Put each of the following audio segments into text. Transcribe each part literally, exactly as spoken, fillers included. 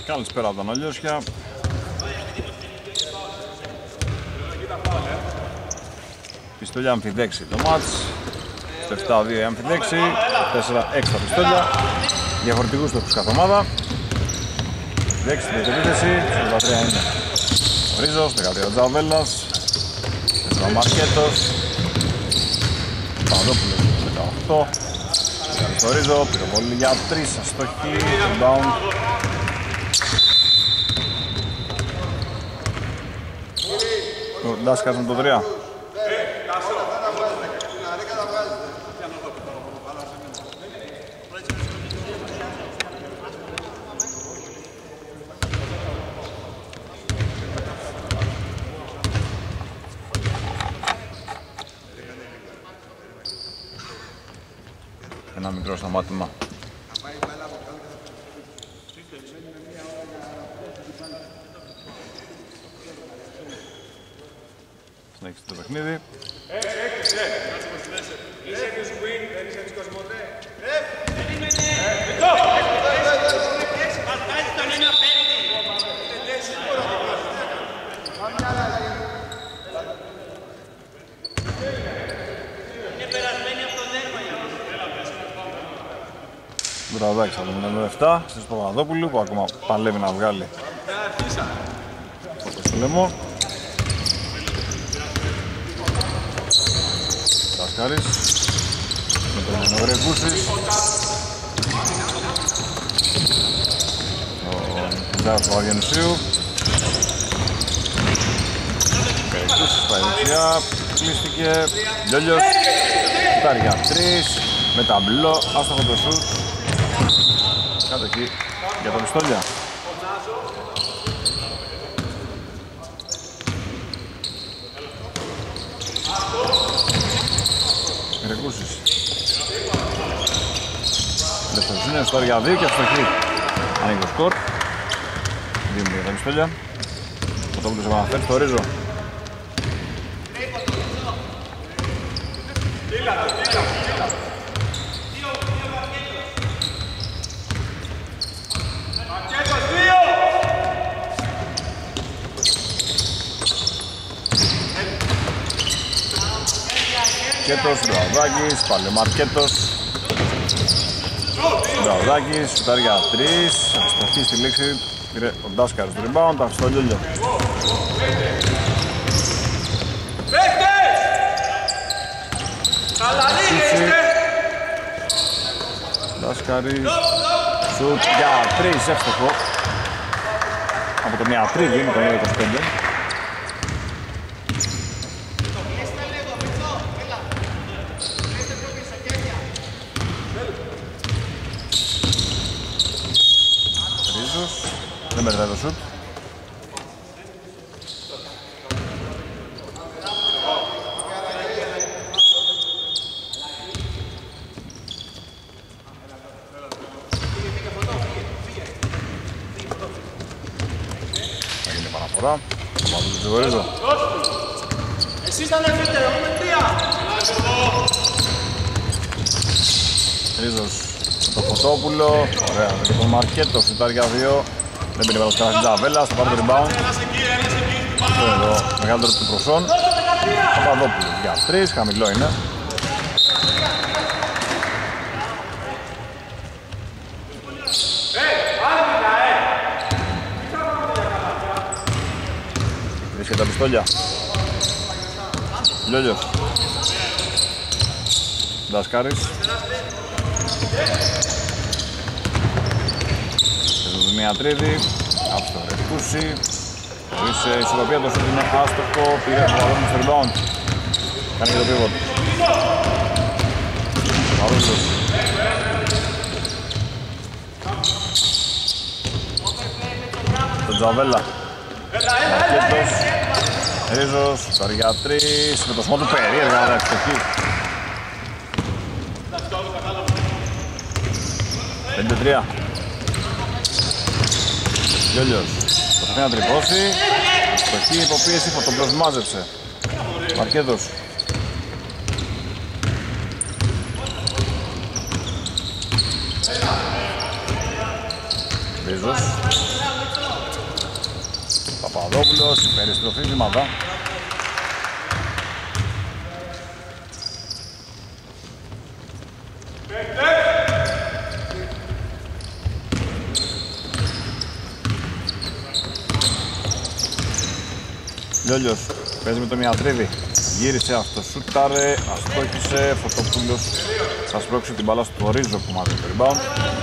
Καλησπέρα από τον Ολιώσια. Πιστόλια αμφιδέξη το μάτς. Στο επτά δύο αμφιδέξη, τέσσερα έξτρα πιστόλια. Διαφορετικούς στόχους κάθε ομάδα. Δέξη στην επίθεση, σαράντα τρία είναι ο Ρίζος, δεκατρία ο Τζαβέλας, τέσσερα ο Μαρκέτος, Παπαδόπουλος δεκαοκτώ, κάνει στο Ρίζο, πυροβολή για τρεις, αστοχή, rebound. Ο Ντάσκας με το τρία. Ένα μικρό σταμάτημα. Συνέχισε το παιχνίδι. Μπραδάκης από το νούμερο επτά, στις Παπαδόπουλου που ακόμα παλεύει να βγάλει φωτό στο λαιμό. Τάσκαρης με τον Ενογρεκούσης. Ο Τζάρος του Αργενουσίου. Γρεκούσης πάει δεξιά, κλείστηκε. Λιόλιος, κοιτάρει για τρεις, με ταμπλό, άστοχο το σουτ. Κατοχή για τα πιστόλια. Γρεκούσης. Δεύτερος είναι στο για δύο και αστοχή. Ανοίγει το σκορ. Δύο για τα πιστόλια. Ο Τόπουλος επαναφέρει στο Ρίζο. Μαρκέτος, Μπραουδάκης, πάλι ο Μαρκέτος. Μπραουδάκης, σουτάρει για τρεις, επιστροφή στη λήξη, πήρε ο Ντάσκαρης του rebound, άφησε το Λιόλιο. Ντάσκαρης, σουτ για τρεις, εύστοχο. Από το μία τρίγη, με το νούμερο είκοσι πέντε. Δεν μετράει το σουτ. Θα γίνει παραφορά. Θα πάω το ξεχωρίζω. Εσείς θα ανεβείτε, εγώ με τρία. Ρίζος με το Φωτόπουλο. Ωραία, με τον Μαρκέτο σουτάρει για δύο. Δεν πήρε παρασκευά στην Τζαβέλα, θα πάρει το rebound. Αυτό εδώ, μεγαλύτερο του προσών. Παπαδόπουλος για τρεις, χαμηλό είναι. Βρίσκεται τα πιστόλια. Λιόλιος. Ντάσκαρης. Μία τρίδη, από το Ρεκούση. Χωρίς ισορροπία το σούτ είναι άστοχο, πήρε το βαλόν στο rebound. Κάνει και το pivot. Παρούσος. Το Τζαβέλα. Μαρκέτος. Ρίζος, τώρα για τρεις, με το σμό του περίεργα, αλλά ευστοχή. πέντε τρία. Λιόλιος, προσπαθεί να τρυπώσει, αστοχή, υποπίεση, Φωτοπλός μάζεψε. Μαρκέτος. Ρίζος. Παπαδόπουλος, περιστροφή βήματα. Λιόλιος παίζει με το Μιαντρίδη. Γύρισε, αυτό σούταρε, αστόχησε. Φωτόπουλος θα σπρώξει την μπάλα στο Ρίζο που μάθει το rebound.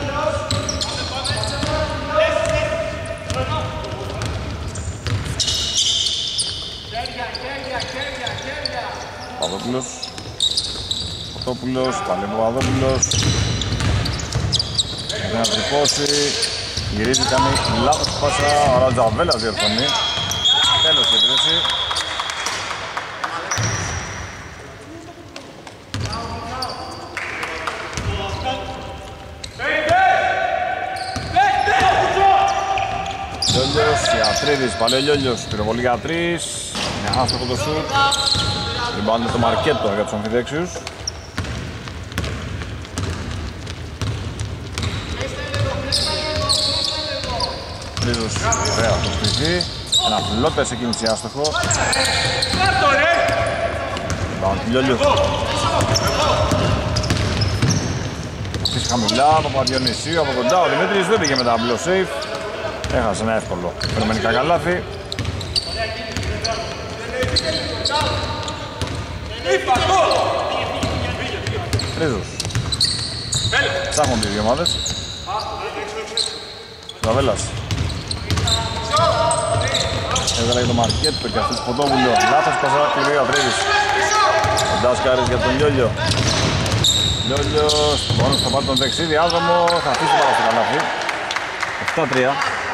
Παπαδόπουλος. Φωτόπουλος, πάλι ο Παπαδόπουλος. Για να τρυπώσει. Γυρίζει, κάνει λάθος πάσα. Ο Ρατζαβέλας διορθώνει. Τέλος η επίθεση. Λιόλιος, Ιατρίδης, πάλι ο Λιόλιος, πυροβολή για τρεις. Είναι άστοχο το σουτ. Ριμπάουντ με το Μαρκέτο για τους αμφιδέξιους. Τρίζος, ωραία το στοιχεί. Ένα φλότες σε κίνηση άστοχο. Ριμπάουντ του Λιόλιου. Αυτής χαμηλά, από Παπαδιονυσίου, από κοντά. Ο Δημήτρης δεν πήγε με τα μπλο safe. Έχασε ένα εύκολο φαινομενικά καλάθι. Τρίζος. Ψάχνονται οι δύο ομάδες. Ραβέλας. Έβγαλε για το Μαρκέτο και αυτός Φωτόπουλο. Λάθος πασά κλειδί ο Τρίζος. Ο Ντάσκαρης για τον Λιόλιο. Λιόλιος, μόνος θα πάρει τον δεξί διάδρομο. Θα αφήσει πάρα στο καλάθι. επτά τρία.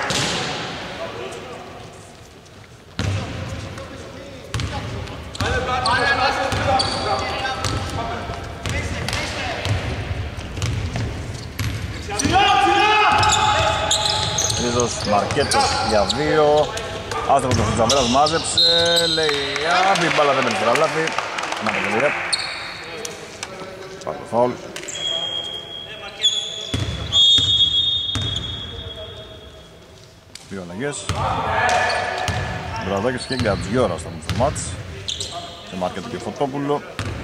Τρίζος, Μαρκέτος για δύο. Άστοχο το Φουτζαβέλας μάζεψε. Λέει άμπη, η μπάλα δεν παίρνει στο καλάθι. Να το τελειέ. Πάρει το φάουλ. Δύο αλλαγές. Μπραδάκης και Γκατζιόρα στο μάτς. Και Μαρκέτο και Φωτόπουλο.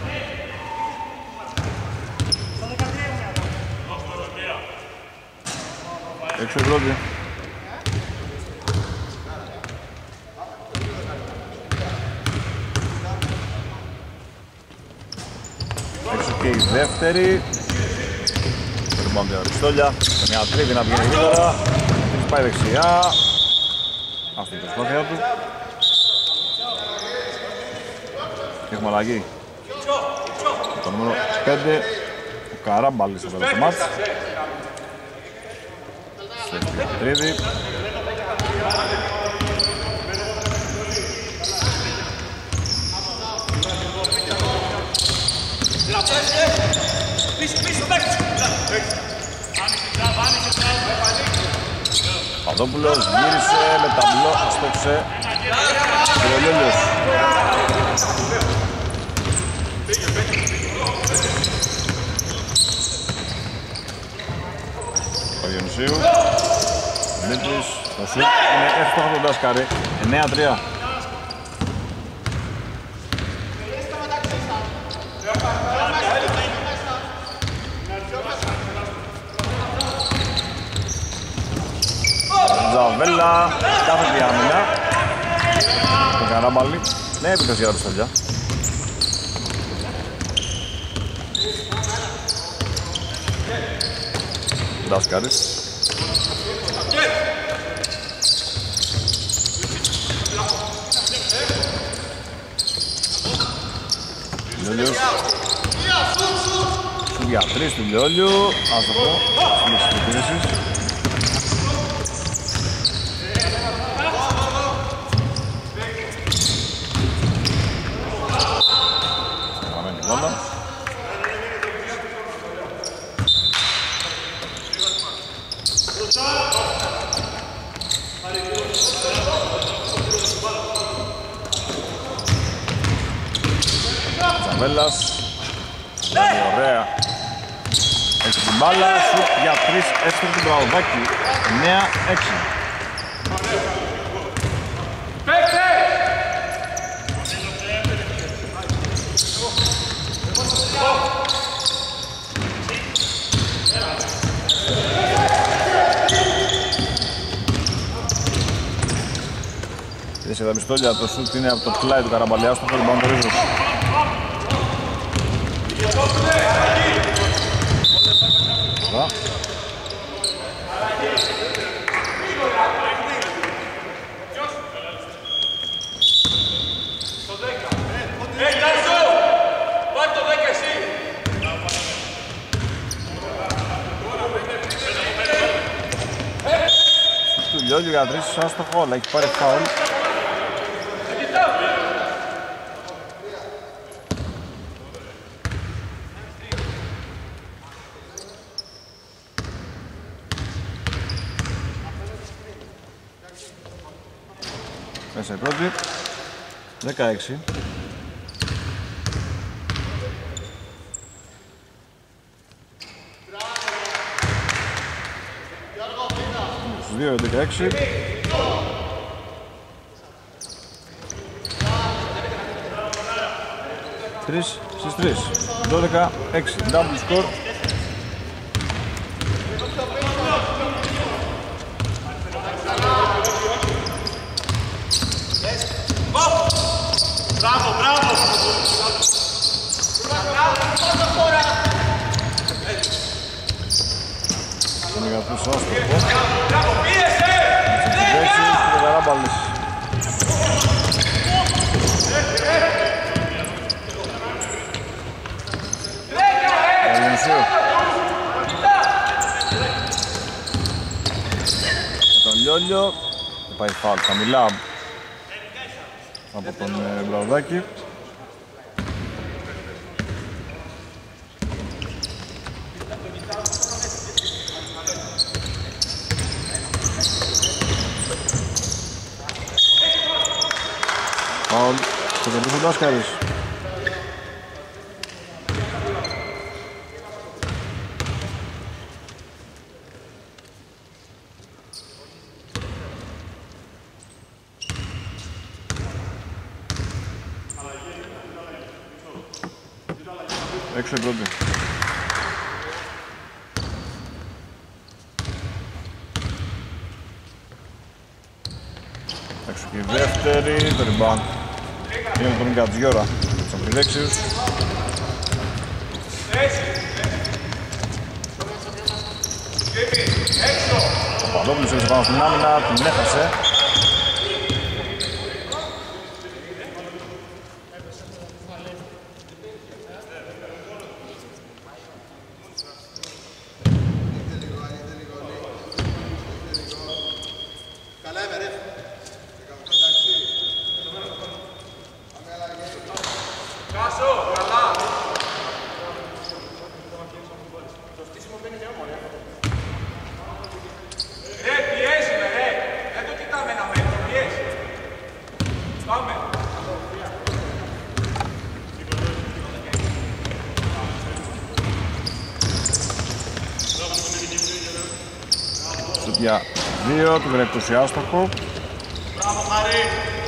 Έξω η πρώτη. Έξω και η δεύτερη. Περνάμε την Αριστόλια. Σε μια τρίτη να βγαίνει γρήγορα. Της πάει δεξιά. Αυτή η προσπάθεια του. Έχουμε αλλαγή. Το νούμερο πέντε. Ο Καράμπαλης στο τέλος του μάτς. Τρίδη. Παδόπουλος γύρισε με ταμπλό, αστόξε και ο Λιόλιος. Παδιονυσίου. Δημήτρης, το σουτ είναι εύστοχο τον Ντάσκαρη. εννέα τρία. Ζαβέλα, κάθετη άμυνα. Το Καράμπαλη. Ναι, επίθεση για Αριστολιά. Ντάσκαρης. Λιόλιος. Σου για τρεις του Λιόλιου. Ας το πω. Λύση της επίθεσης. Παραμένει η μπάλα. Ζαβέλας. Ωραία. Έχει την μπάλα, σουτ για τρεις, εύστοχο του Μπραουδάκη. εννέα έξι. Πίεση για τα πιστόλια, το σουτ είναι από το πλάι του Καραμπαλιά στο rebound του Ρίζος. Καλά. Του Λιόλιου για τρεις, άστοχο, αλλά έχει πάρει φάουλ. Μέσα η πρώτη, δεκαέξι. Στους δύο δεκαέξι. Τρεις στις τρεις. δώδεκα έξι. Double score. Μπράβο, μπράβο! Είναι για τους άστοχο. Μπράβο, πίεσε! Στις και Καράμπαλης. Αγενσίου. Με τον Λιόλιο. Δεν πάει φάουλ, χαμηλά από τον Μπραουδάκη. Φάουλ, το κερδίζει ο Ντάσκαρης. Έξω η πρώτη. Έξω και η δεύτερη, το rebound είναι τον Γκατζιόρα, τους αμφιδέξιους. Ο Παπαδόπουλος έπαιζε πάνω στην άμυνα, την έχασε. Για δύο, του Γρέκτος άστοχο. Μπράβο, Χαρή!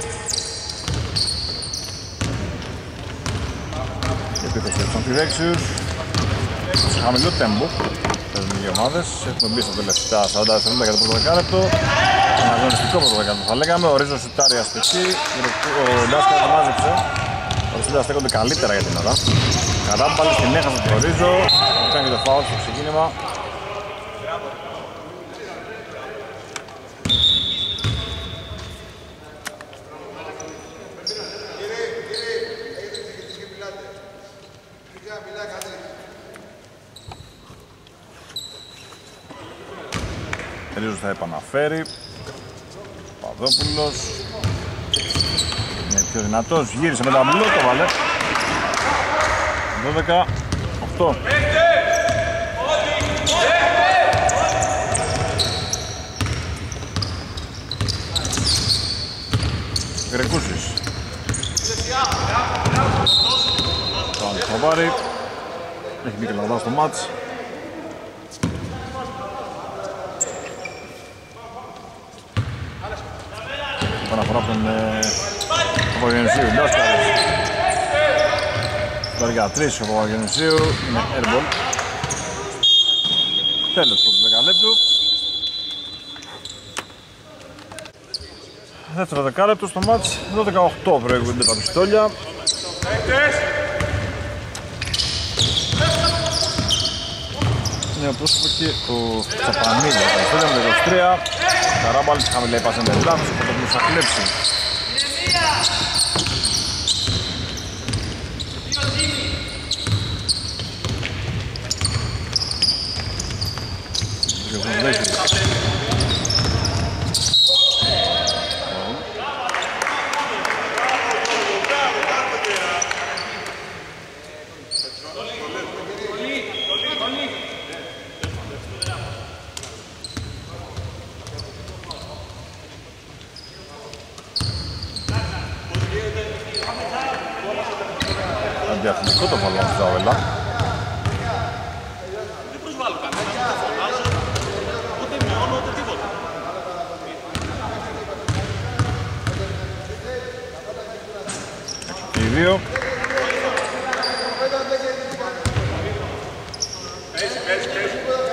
Η επίθεση από τους αμφιδέξιους. Σε χαμηλό τέμπο παίζουν οι δύο ομάδες. Έχουμε μπει στα τελευταία σαράντα δευτερόλεπτα για το πρώτο δεκάλεπτο. Ένα αγωνιστικό πρώτο δεκάλεπτο θα λέγαμε. Ο Ρίζος σουτάρει αστοχή. Ο Ντάσκαρης το μάζεψε. Τα ρωσίδια στέκονται καλύτερα για την ώρα. Καράμπαλης την έχασε τον Ρίζο. Κάνει και το φάουλ στο ξεκίνημα. Ρίζος θα επαναφέρει. Παπαδόπουλος είναι πιο δυνατός, γύρισε με τα μπλό, το βάλε. δώδεκα οκτώ. Γρεκούσης. Κάνει το χαμπάρι. Έχει μπει και λαδά στο μάτς. Επαναφορά από τον Παπαγεννησίου, Ντάσκαρης. Τώρα για τρεις ο Παπαγεννησίου, είναι airball. Τέλος του δεκαλέπτου. δεύτερο δεκάλεπτο στο μάτς, εδώ δεκαοκτώ προηγούνται τα πιστόλια. Είναι πρόσωπο και ο Τσαπανίδης, τα πιστόλια με το είκοσι τρία. Καράμπαλης χαμηλά είπασαν τελάθος, ο Πρωτοπούλος θα κλέψει. Αντιαθλητικό το φαλό του Ζαβέλα. Δεν προσβάλλω κανένα, δεν φωνάζω, ούτε μειώνω ούτε τίποτα. Οι δύο. Παίζει, παίζει, παίζει.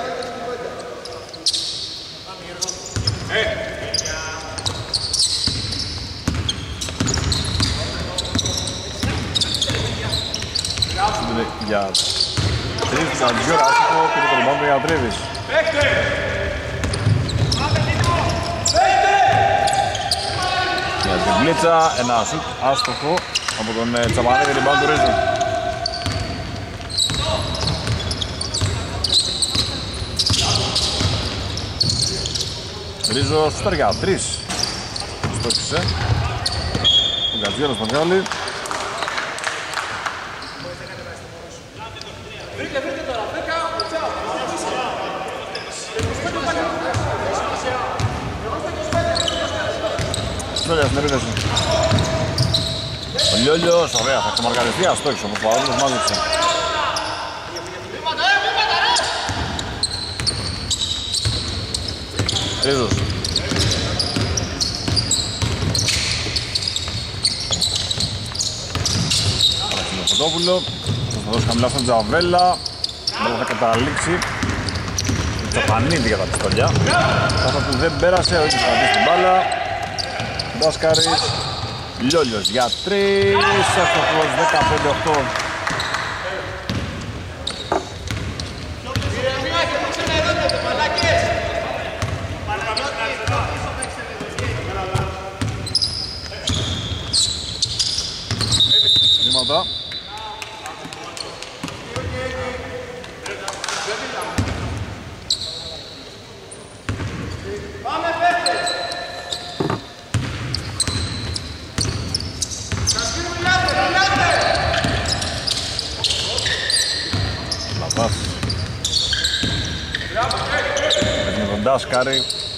Για τρεις του Αντζιόρα, άσχο και το κολυμπάμε για Τρίβης. Για την Μπλίτσα, ένα σουτ άστοχο από τον Τσαπανίδη, rebound του Ρίζου. Ρίζο σουτάρει για τρεις. Στόχισε. Ο Γκατζιόρας τον βγάλει. Λιόλια στην επίθεση. Ο Λιόλιος, ωραία, θα ξεμαρκαριστεί αστόχης όμως, ο Παπαδόπουλος μάζεψε. Ρίζος. Παράξενο Φωτόπουλο, θα δώσει χαμηλά στον Τζαβέλα, αλλά θα καταλήξει το Τσαπανίδη για τα πιστόλια. Κάθε που δεν πέρασε, όχι θα δει την μπάλα. Ντάσκαρης, Λιόλιος για τρεις, εύστοχος δεκαπέντε οκτώ. Βήματα. Με τον Ντάσκαρη.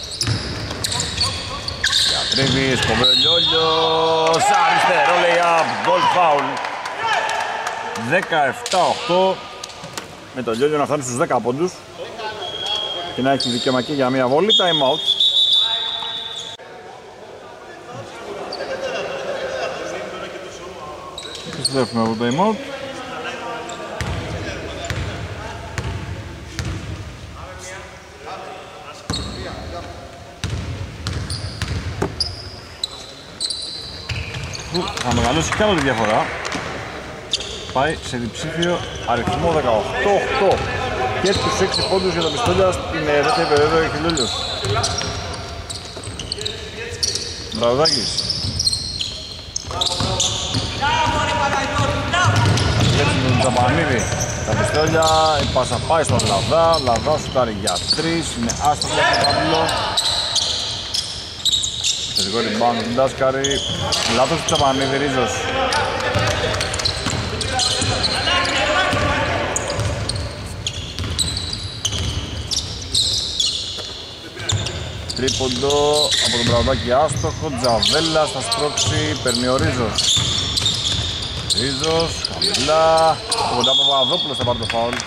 Διατρίβης, κομπέ ο Λιόλιος, αριστερό lay-up, goal foul. δεκαεπτά οκτώ, με τον Λιόλιο να φτάνει στους δέκα πόντους και να έχει δικαίωμα και για μία βόλη, time out. Επιστρέφουμε από το time out. Θα μεγαλώσει κι άλλο τη διαφορά. Πάει σε διψήφιο αριθμό δεκαοκτώ οκτώ και τους έξι πόντους για τα πιστόλια στην δεύτερη περίοδο έχει Λιόλιος. Μπραβδάκης. Έτσι με τον Τσαπανίδη. Τα πιστόλια, η πάσα πάει στον Λαδά, Λαδά σουτάρει για τρεις, είναι άστοχο στο ταμπλό. Θετικό rebound του Ντάσκαρη, λάθος του Τσαπανίδη, Ρίζος. Τρίποντο από τον Μπραβδάκη άστοχο, Τζαβέλα θα σπρώξει, παίρνει ο Ρίζος. Ρίζος, χαμηλά, από κοντά από Παπαδόπουλος θα πάρει το φάουλ.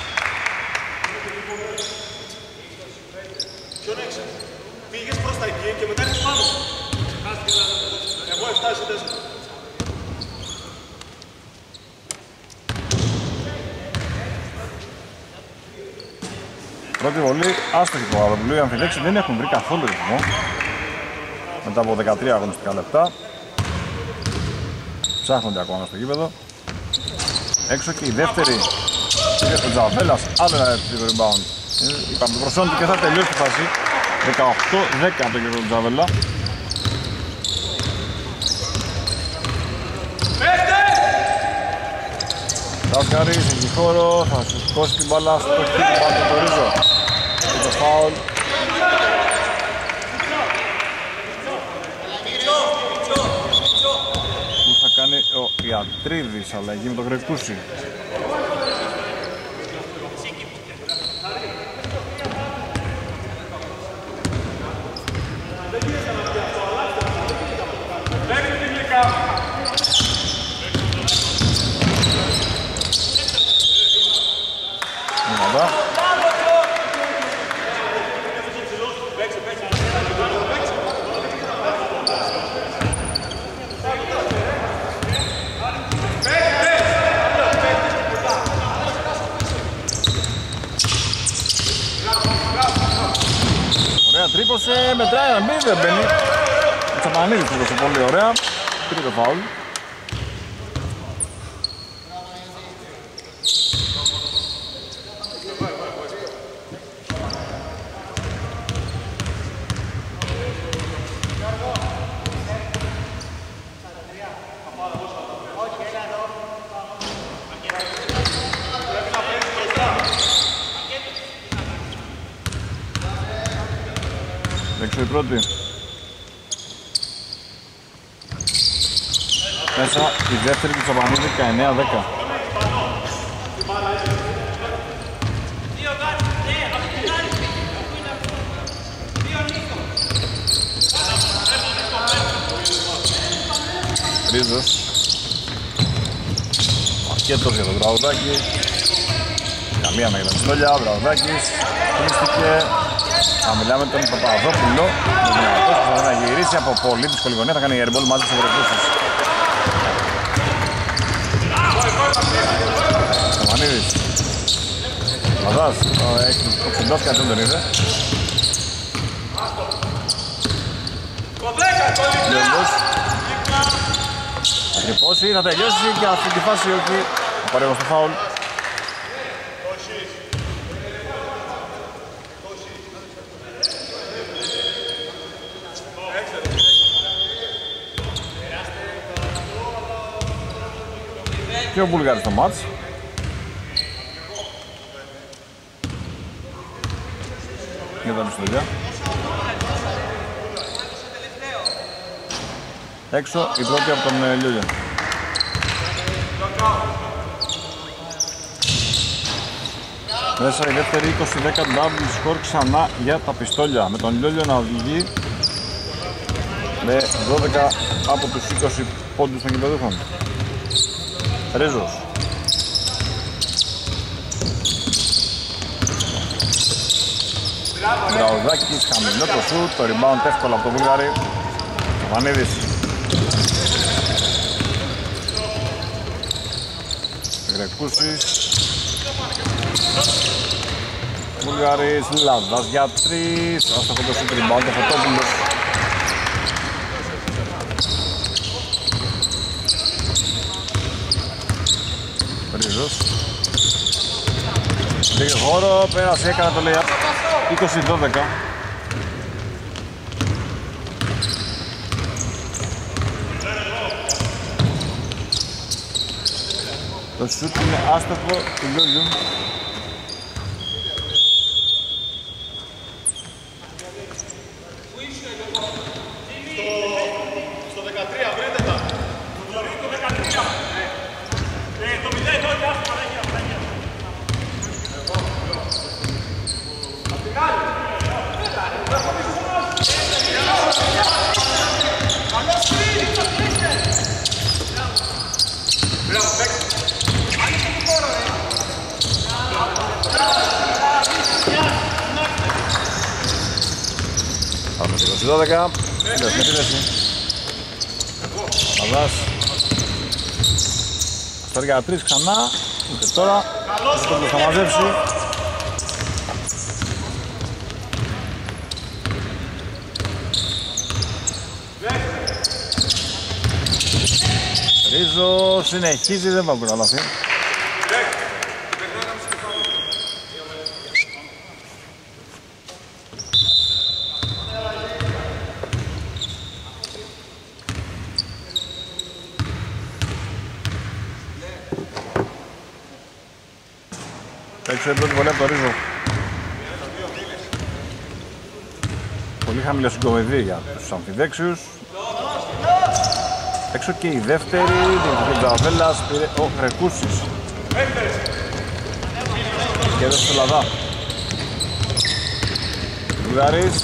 Ποιον έξω, πήγες προς τα εκεί και μετά ήρθες πάνω. Εγώ εφτά ή τέσσερα. Πρώτη βολή, άστοχη του Παπαδοπουλού, οι αμφιδέξοι δεν έχουν βρει καθόλου ρυθμό. μετά από δεκατρία αγωνιστικά λεπτά. Ψάχνονται ακόμα στο γήπεδο. Έξω και η δεύτερη ο Τζαβέλας, άλλο ένα επιθετικό rebound. Είπαμε το προσόντι και θα τελειώσει τη φάση. δεκαοκτώ δέκα από τον κύριο Τζαβέλα. Τάσκαρης, έχει χώρο, θα σου σηκώσει την μπάλα στο χτύπη πάνω το Ρίζο. Και το φάουλ. Που θα κάνει ο Ιατρίδης, αλλαγή με τον Γρεκούση. Τρίπωσε, μετράει ένα μπει, δεν μπαίνει. Ο Τσαπανίδης τρίπωσε πολύ ωραία. Τρίτο φάουλ. Έξω η πρώτη. Μέσα η δεύτερη του Τσαπανίδη δεκαεννέα δέκα. Ρίζος. Πακέτος για τον Βραουδάκη. Καμία με τον Στόλια, ο Βραουδάκης. Κλείστηκε. Θα μιλάμε τον Παπαδόπουλο. Ο δυνατός που θα γυρίσει από πολύ δύσκολη γωνία. Θα κάνει η airball μαζί στους Ευρωκούστους. Σταμανίδης. Λαδάς. Ο Ξεντός κάτι δεν τον είδε. Λιόντος. Θα τρυπώσει, θα τελειώσει και αυτή τη φάση όχι. Θα πάρει στο φάουλ. Και ο Μπουλγάρης στο μάτς. Για τα πιστολιά. Έξω η πρώτη από τον Λιόγια. Μέσα η δεύτερη είκοσι δέκα double score ξανά για τα πιστόλια. Με τον Λιόγιο να οδηγεί με δώδεκα από τους είκοσι πόντους των κυπεδούχων. Ρίζος. Γραουδάκης, χαμηλό το σουτ, το rebound εύκολα από τον Βουλγάρη. Βανίδης. Γρεκούσης. Βουλγάρης, Λαδάς για τρεις. Άστοχο το σουτ, rebound ο Φωτόπουλος. Ρίζος. Πήγε χώρο, πέρασε, έκανα το layup. είκοσι δώδεκα. Το σουτ είναι άστοχο του Λιόγιου. Στο δεκατρία βρείτε τα. Το δεκατρία. Το μηδέν όχι, άστοχο, παράγεια, παράγεια. Απ' την άλλη. Μπράβο, παίξτε. Πάμε στο είκοσι δώδεκα. Σύντας με τη θέση. Παδάς. Αστέρια τρεις ξανά. Ούτε τώρα. Σκόπλος θα μαζέψει. Ρίζο συνεχίζει, δεν βάλει λάθη. Έξω η πρώτη βολή από το Ρίζο. Πολύ χαμηλό συγκομιδί για τους αμφιδέξιους. Έξω και η δεύτερη, την Τζαβέλας πήρε ο Χρεκούσης. Και έδωσε στο Λαδά. Λουγάρης.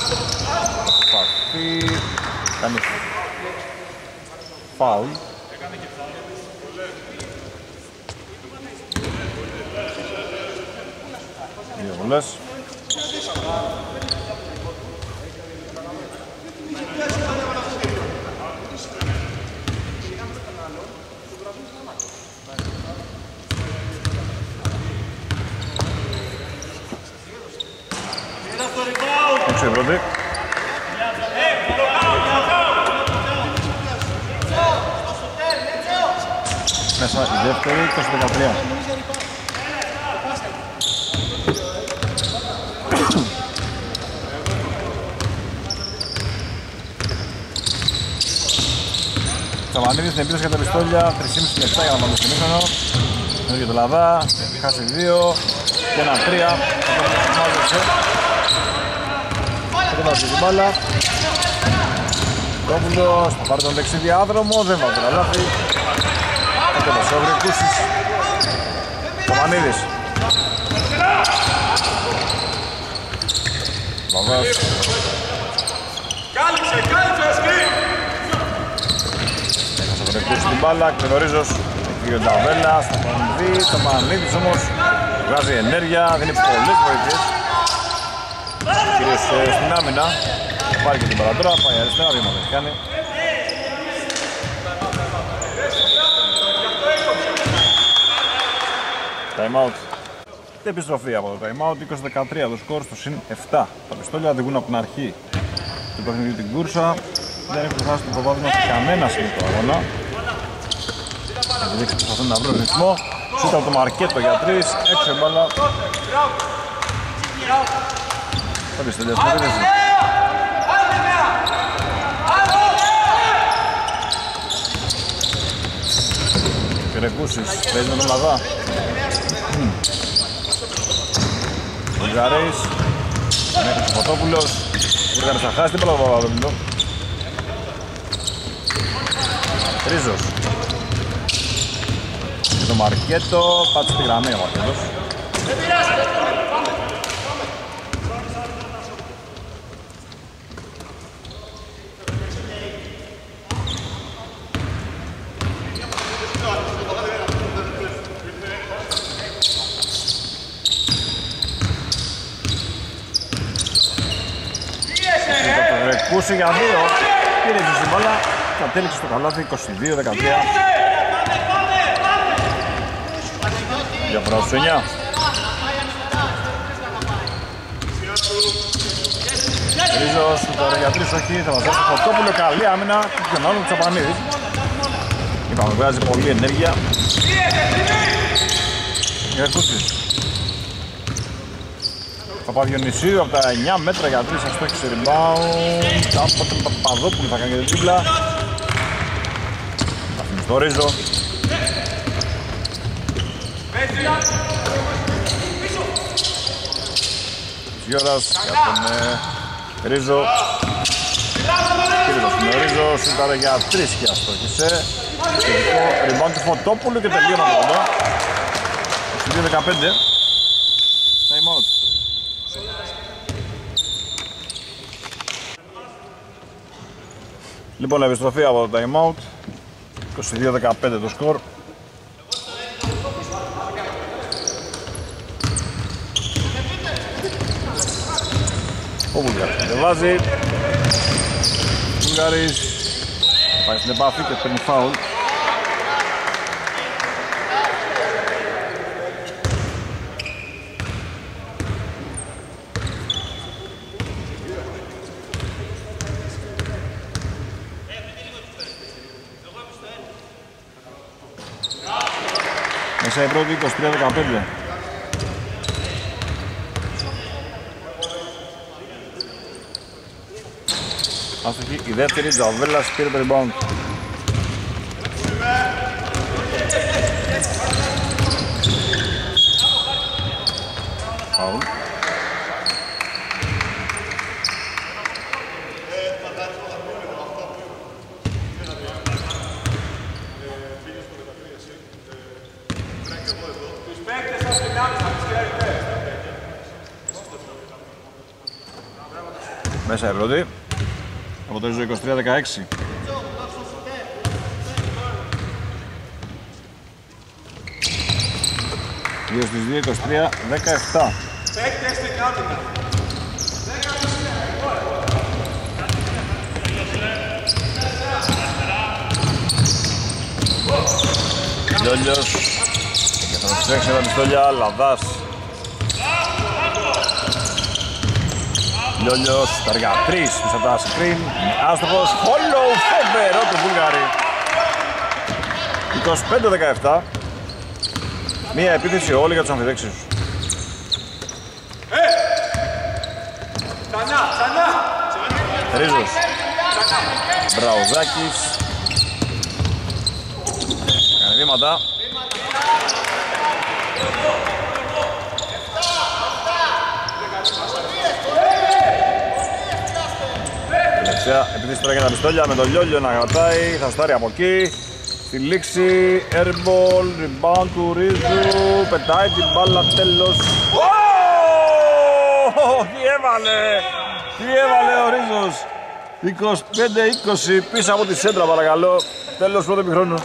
Παθή. Κάνει φάουλ. Δύο βολές. Έξω η πρώτη. Μέσα η δεύτερη, είκοσι δεκατρία. Τσαμανίδης στην επίθεση για τα πιστόλια, τρία κόμμα πέντε λεπτά για να πάμε στο μήχρονο. Εδώ και το Λαδά, χάσει δύο και ένα τρία. Θα βάζει την μπάλα. Κόβουλος, θα πάρει τον δεξί διάδρομο, δεν βάζει το λάθη. Θα το δώσει ο Βρεκούσης. Τσαμανίδης. Βαβάς. Κάλυψε, κάλυψε, σκριν! Έχασε ο Βρεκούσης την μπάλα, Κρυδορίζος. Έχει ο Νταβέλας, θα πάνε δει, το Πανίδης όμως βγάζει ενέργεια, δίνει πολλές βοήθειες. Κυρίως στην άμυνα, πάρει και την παρατόρα, πάει αριστερά, βήματα έχει κάνει. Time out. Επιστροφή από το time out, είκοσι δεκατρία το σκορ στο συν επτά. Τα πιστόλια οδηγούν από την αρχή του παιχνιδιού την κούρσα. Δεν έχουν χάσει το προβάδισμα σε κανένα σημείο του αγώνα. Δηλαδή προσπαθούν να βρουν ρυθμό. Σούτα από το Μαρκέτο για τρεις, έξω η μπάλα. Θα πιστόλια στην επίθεση. Κυρεκούσης, παίζει με τον Λαδά. Βουλγαρής, μέχρι ο Φωτόπουλος. Βουλγαρής θα χάσει την μπάλα από Παπαδόπουλο. Ρίζος. Και το Μαρκέτο, πάτσε τη γραμμή ο Μαρκέτος. Κούση για δύο, πήρε την μπάλα, κατέληξε στο καλάθι είκοσι δύο δεκατρία. Διαφορά στους εννιά. Ρίζος, τώρα για τρεις όχι, θα βαζώσει το Φωτόπουλο, καλή άμυνα και τον άλλο του Τσαπανίδης. Είπαμε, βγάζει πολλή ενέργεια. Για Κούτσης. Παπαδιονυσίου από τα εννιά μέτρα για τρεις αστόχησε rebound. Από τον Παπαδόπουλο θα κάνει και την τρίπλα. Θα αφήνει στο Ρίζο. Γιώρας για τον ε, Ρίζο. Κύριος στον Ρίζο, σούταρε για τρεις και αστόχησε. Σχετικό rebound του Φωτόπουλου και τελείωμα από εδώ. είκοσι δύο δεκαπέντε. Time out. Λοιπόν, επιστροφή από το time out. είκοσι δύο δεκαπέντε το σκορ. Ο Βουλγαρής κατεβάζει. Ο Βουλγαρής πάει στην επαφή και παίρνει φάουλ. Μέσα η πρώτη είκοσι τρία δεκαπέντε. Άστοχη η δεύτερη, Τζαβέλας πήρε το rebound. Φάουλ. Μέσα η πρώτη. Αποτελεί είκοσι τρία δεκαέξι. δύο στις δύο, είκοσι τρία δεκαεπτά. Λιόλιος και θα τους τρέξει τα πιστόλια, Λαδάς. Λιόλιος, τα αργά τρεις, πίσω από τα screen, άστοχος, follow, φοβερό του Βούλγαρη. είκοσι πέντε δεκαεπτά. Μία επίθεση όλη για τους αμφιδέξιους. Ρίζος, Μπραουζάκης, έκανε βήματα. Τελευταία επίθεση τώρα για τα πιστόλια με τον Λιόλιο να κρατάει, θα στάρει από εκεί. Στη λήξη, airball, rebound του Ρίζου, πετάει την μπάλα, τέλος. Τι έβαλε, τι έβαλε ο Ρίζος. είκοσι πέντε είκοσι πίσω από τη σέντρα παρακαλώ, τέλος πρώτου ημιχρόνου.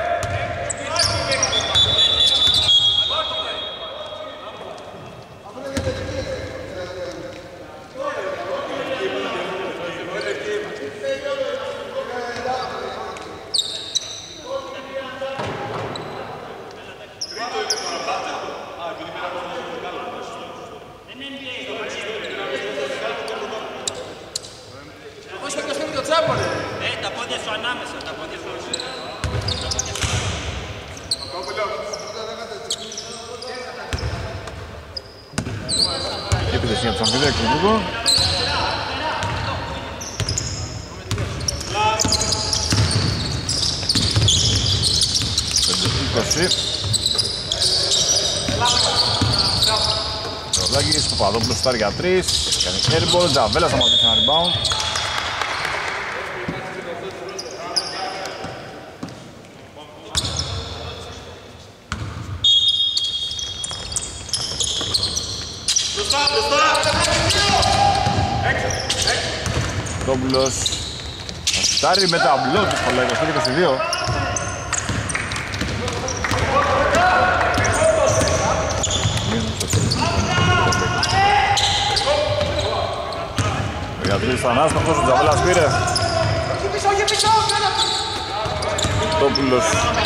Επίθεση για τους αμφιδέξους λίγο. πέντε είκοσι. Ροδάκης, Παπαδόπουλος στάρει για τρεις. Κάνει airball, Τζαβέλας θα μαζίσει ένα rebound. Παπαδόπουλος θα σουτάρει με τα μπλό του στο είκοσι πέντε είκοσι δύο. Για τρεις Ανάστοχος, ο Τζαβέλας πήρε. Παπαδόπουλος.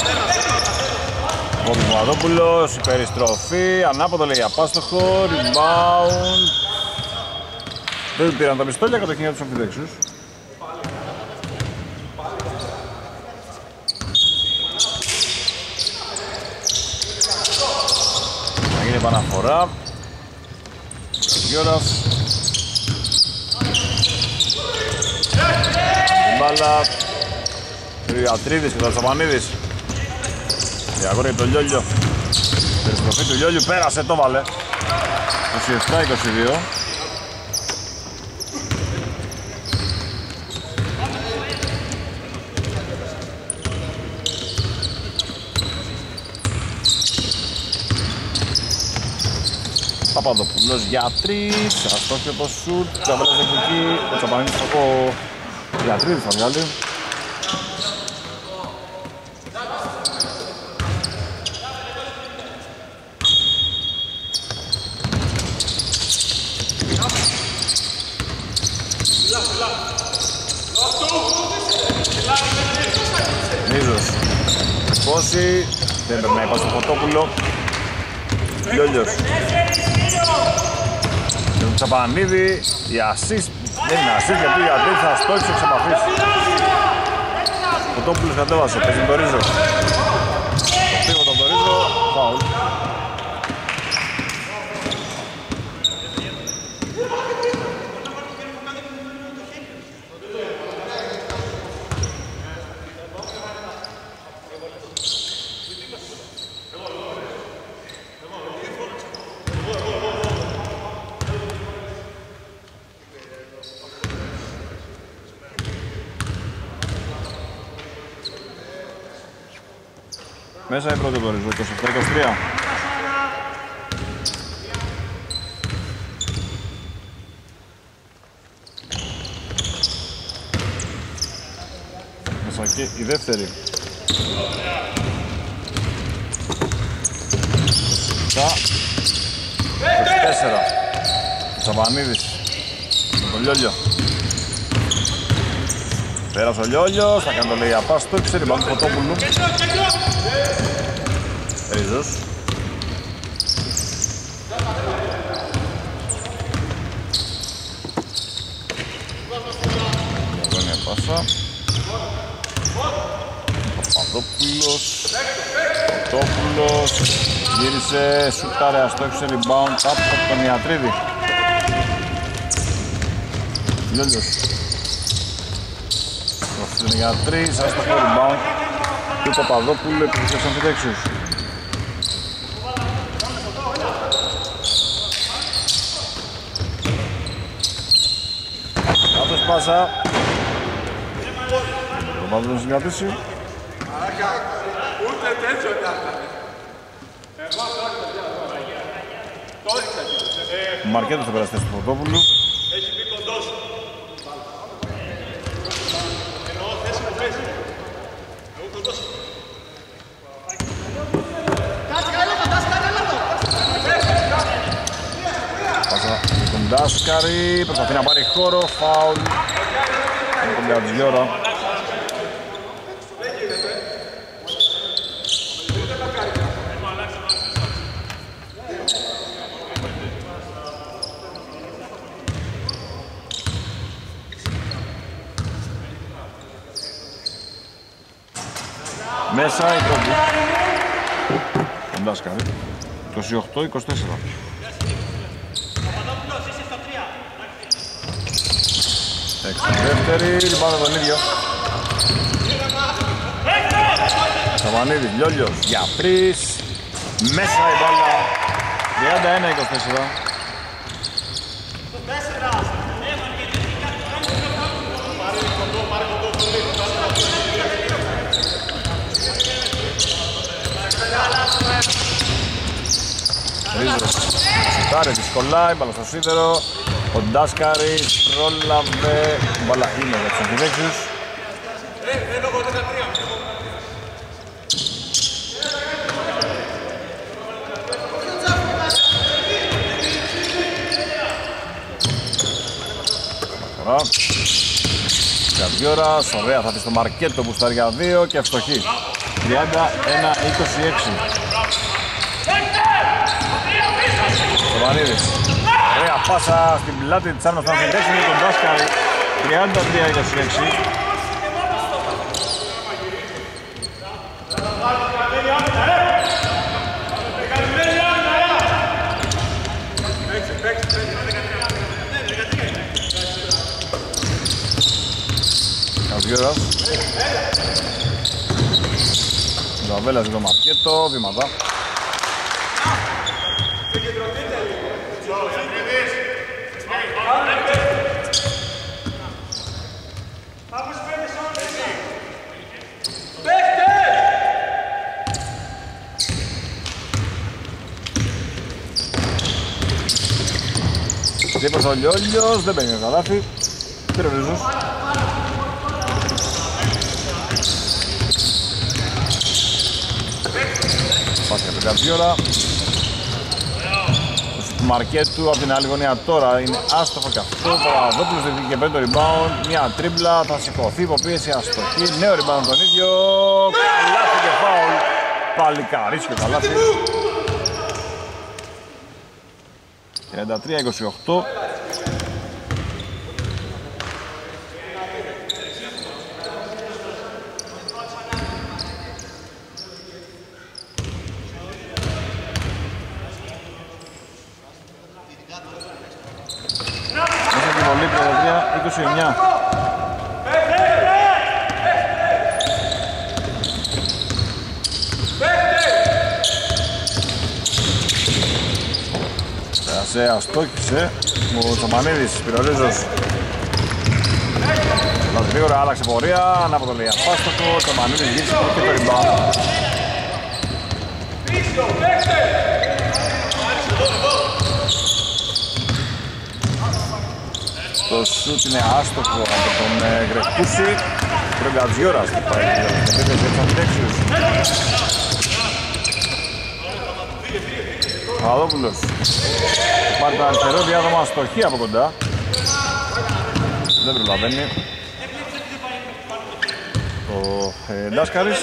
Ο Παπαδόπουλος, η περιστροφή, ανάποδο λέει απάστοχο, rebound. Δεν πήραν τα πιστόλια, κατοχήν για τους αμφιδέξους. Θα γίνει επαναφορά. Γιώρας. Την μπάλα. Τριατρίδης και ο Τσαπανίδης. Διαγόρει το Λιόλιο. Περιστροφή του Λιόλιου πέρασε, το βάλε. είκοσι επτά είκοσι δύο. Παπαδόπουλος για τρεις, αστόχιο το σουτ, Τζαβέλας εκεί, ο Τσαπανίδης ο Γιατρίδης θα βγάλει. Μίζος, πόση, δεν πρέπει να υπάρχει στο Φωτόπουλο. Λιόλιος. Και τον Τσαπανίδη, η assist, δεν είναι assist γιατί η Αντρή θα στόχισε εξ επαφής. Ο Φωτόπουλος κατέβασε, παίζει με το Ρίζο. Το πήγω τον Ρίζο, φάουλ. Μέσα η πρώτη κορυφή, είκοσι επτά είκοσι τρία. Μέσα και η δεύτερη. είκοσι τέσσερα. Σαββανίδης με τον Λιόλιο. Πέρασε ο Λιόλιος, θα κάνει το λέει απάστο, ξέρει πάνω του Φωτόπουλου. Ρίζος. Διαγώνια πάσα. Παπαδόπουλος. Φωτόπουλος. Γύρισε, σουτάρε, αστόχισε, rebound από τον Ιατρίδη. Λιόλιος. Στον για τρεις, άστοχο rebound του Παπαδόπουλου επί της αμφιτέξιους. Κάτω σπάσα. Ο Παπαδόπουλος να συγκρατήσει. Ούτε τέτοιο να ήταν. Μαρκέτος θα περαστεί του Παπαδόπουλου. Έχει μπει κοντός. Εννοώ θέση που παίζει. Εγώ κοντός. Πάσα με τον Ντάσκαρη, προσπαθεί να πάρει χώρο, φάουλ. Είναι τον Γκατζιόρα. Μέσα η πρώτη. Τον Ντάσκαρη. είκοσι οκτώ είκοσι τέσσερα. Έξι δεύτερη, λιμπάμε τον ίδιο. Σαββανίδης, Λιόλιος για τρεις. Μέσα η μπάλα. τριάντα ένα είκοσι τέσσερα. Ρίζος σουτάρει, δυσκολάει, μπάλα στο σίδερο. Ο Ντάσκαρης πρόλαβε, μπάλα είναι για τους αμφιδέξιους. Μακαρά. Γκατζιόρας, ωραία, θα πει στο Μαρκέτο που στάρει για δύο και ευστοχή. τριάντα ένα είκοσι έξι. Σοβανίδης. Ωραία πάσα στην πλάτη της άμυνας των αμφιδέξιων με τον Ντάσκαρη. τριάντα τρία είκοσι έξι. Καζιόρας. Ζαβέλας για το Μαρκέτο, βήματα. Δίπλα ο Λιόλιος, δεν παίρνει καλάθι. Τερορίζος. Πάση για τον Γκατζιόρα. Του Μαρκέτου από την άλλη γωνία τώρα είναι άστοχο και αυτό. Ο Παπαδόπουλος δεν και παίρνει το rebound. Μια τρίμπλα, θα σηκωθεί, υποπίεση, αστοχή. Νέο rebound τον ίδιο. Καλάθι και φάουλ. Παλικαρίσιο καλάθι. τριάντα τρία είκοσι οκτώ. τριάντα τρία είκοσι εννιά. Πέρασε, αστόχησε ο Τσαμανίδης, Πυρορίζος. Λάζει γρήγορα, άλλαξε πορεία, ανάποδο λέει απάστοχο, ο Τσαμανίδης γύρισε και το rebound. Το σουτ είναι άστοχο από τον Γρεκούση. Τον Γκατζιόρας που πάει στην επίθεση για τους αμφιτέξιους. Παπαδόπουλος πάρει το αριστερό διάδομα αστοχή από κοντά. Δεν προλαβαίνει ο ε, Ντάσκαρης.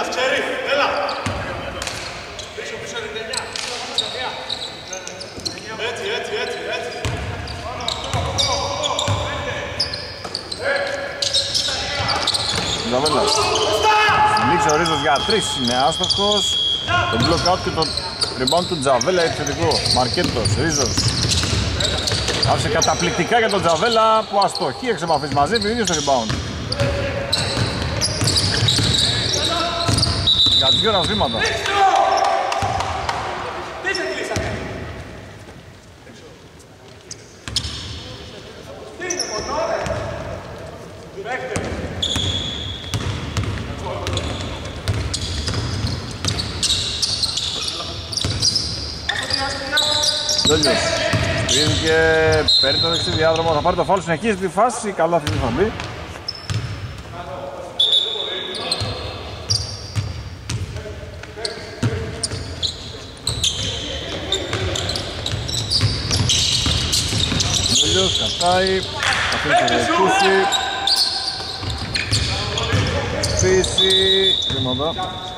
Ζαβέλας. Λήξει ο Ρίζος για τρεις, είναι άστοχος. Το block out και το rebound του Τζαβέλα επιθετικό. Μαρκέτος, Ρίζος. Άφησε καταπληκτικά για τον Τζαβέλα που αστοχεί εξ επαφής, μαζεύει ο ίδιος το rebound. Για τις γύρω βήματα. Λόλιος, πήγε και παίρνει το δεξί διάδρομο, θα πάρει το φάουλ, συνεχίζει τη φάση, καλά αυτή θα μπει. Λόλιος, κατάει, αφήνει το Ρεκούση. Φύση, βήματα.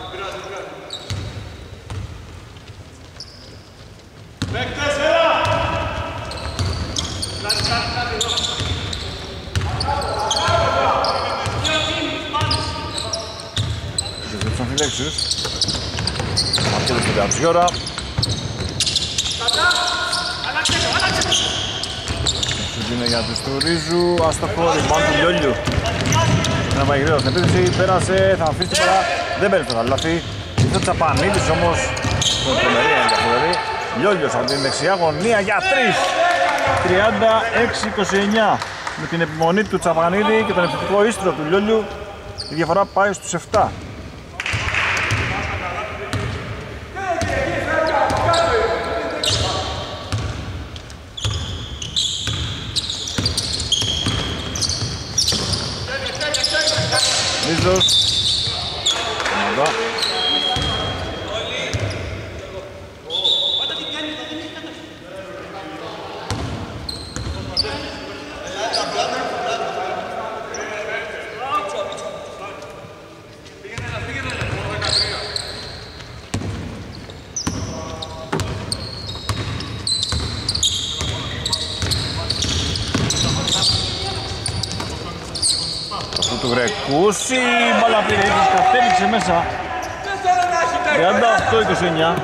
Αμφιλέξιους. Μαρκέτος στην Γκατζιόρα. Σουτ είναι για τους του Ρίζου. Άστοχο, rebound του Λιόλιου. Ένα πάει γρήγορα στην επίθεση, πέρασε, θα αφήσει την παρά. Δεν παίρνει το λάθη. Ήρθε ο Τσαπανίδης όμως. Το τρομερή είναι για φοβερή. Λιόλιος από την δεξιά γωνία για τρεις. τριάντα έξι είκοσι εννιά. Με την επιμονή του Τσαπανίδη και τον επιθετικό ίστρο του Λιόλιου, η διαφορά πάει στους επτά. Ρίζος. Εδώ. Του Γρεκούση, μπάλα πήρε, κατέληξε μέσα. τριάντα οκτώ είκοσι εννιά.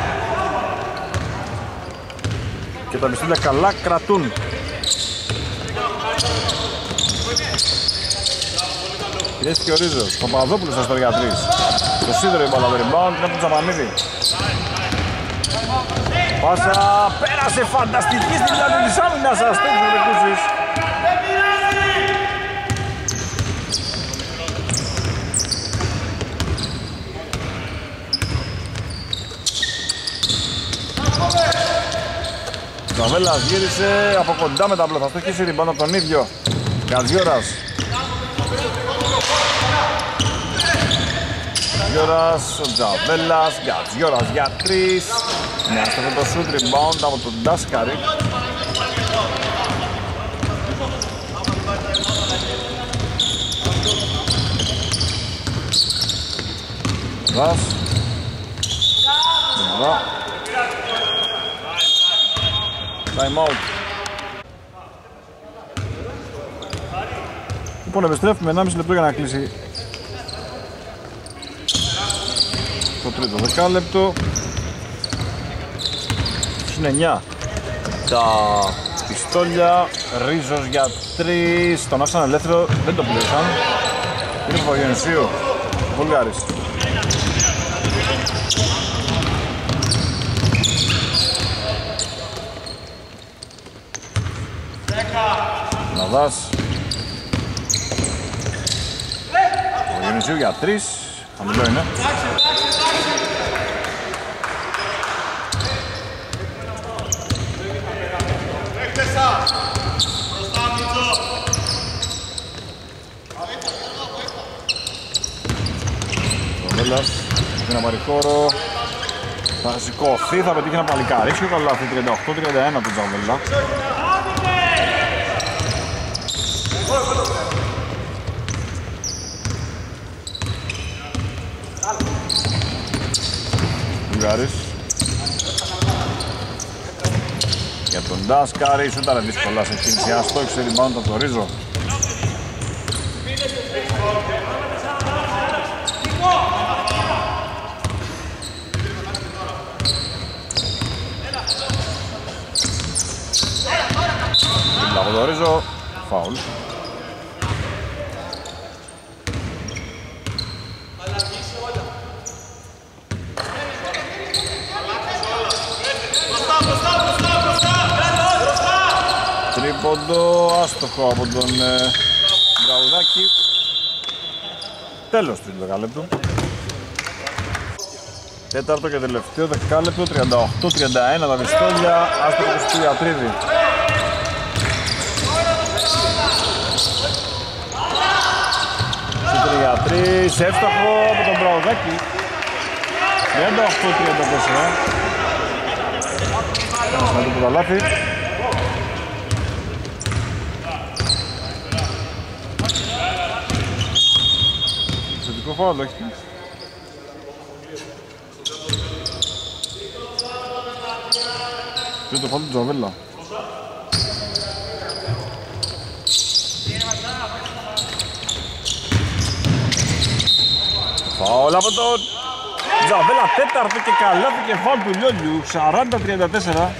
Και τα πιστόλια καλά κρατούν. Πιέστηκε ο Ρίζος, ο Παπαδόπουλος στα για τρεις. Το σίδερο η μπάλα το rebound, είναι από τον Τσαπανίδη. Πάσα, πέρασε φανταστική στην πλάτη της άμυνας, αστέχει ο Γρεκούσης. Ζαβέλας γύρισε από κοντά με τα μπλοκ, θα στοχίσει rebound από τον ίδιο Γκατζιόρας. Γκατζιόρας, ο Ζαβέλας, Γκατζιόρας για τρεις. Ναι, αυτό το shoot rebound από τον Ντάσκαρη. Δας. Εδώ. Time out. Λοιπόν, επιστρέφουμε ενάμιση λεπτό για να κλείσει το τρίτο δεκάλεπτο. Είναι εννιά τα πιστόλια, Ρίζος για τρεις, τον άφησαν ελεύθερο, δεν τον πλήρωσαν. Είναι από Διονυσίου, Βουλγάρης. Ναδάς. Ο Διονυσίου για τρεις, χαμηλό είναι. Βέλας, για να πάρει χώρο, θα σηκωθεί, θα πετύχει ένα παλικάρι, καλά αυτή τριάντα οκτώ τριάντα ένα του Τζαβέλα. Βουλγάρης για τον Ντάσκαρη, σου ήταν δύσκολα σε κίνηση, αστόχησε rebound από το Ρίζο. Από το Ρίζο, φάουλ. Τρίποντο, άστοχο από τον ε, Μπραουδάκη. Τέλος του δεκαλέπτου. Τέταρτο και τελευταίο δεκάλεπτο, τριάντα οκτώ τριάντα ένα τα πιστόλια, άστοχο του Στυλιατρίδη. τρία τρία, εύστοχο από τον Μπραουδάκη. τριάντα οκτώ τριάντα τέσσερα. Κάμε το τα λάθη. Θετικό φάουλ, όχι. Και το φάουλ του Τζαβέλα. Φάουλ από τον Τζαβέλα, τέταρτο και καλάθι και φάουλ του Λιόλιου, σαράντα τριάντα τέσσερα.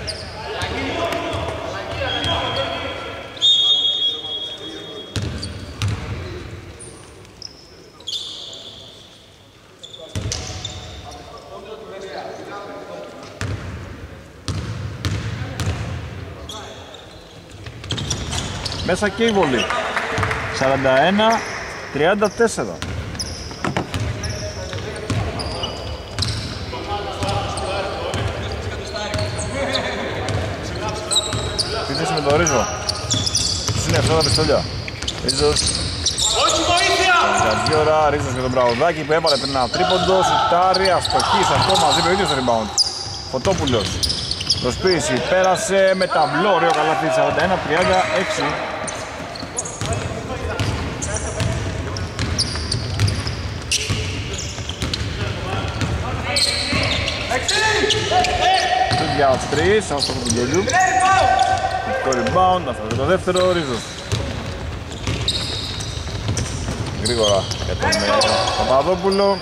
Μέσα και η βολή, σαράντα ένα τριάντα τέσσερα. Πίθεση με το Ρίζο. Είναι αυτά τα πιστόλια. Ρίζος. Όχι βοήθεια! Για δύο ώρα, Ρίζος για τον Μπραουδάκη που έβαλε πριν ένα τρίποντο. Σουτάρει, αστοχής αυτό μαζί με ο ίδιος rebound. Φωτόπουλος. Προσποίηση, πέρασε με ταμπλό, ωραίο καλάθι, σαράντα ένα τριάντα έξι. Για τρεις, άστοχο του Λιόλιου. Το rebound, αυτό και το δεύτερο, Ρίζος. Γρήγορα για τον Παπαδόπουλο.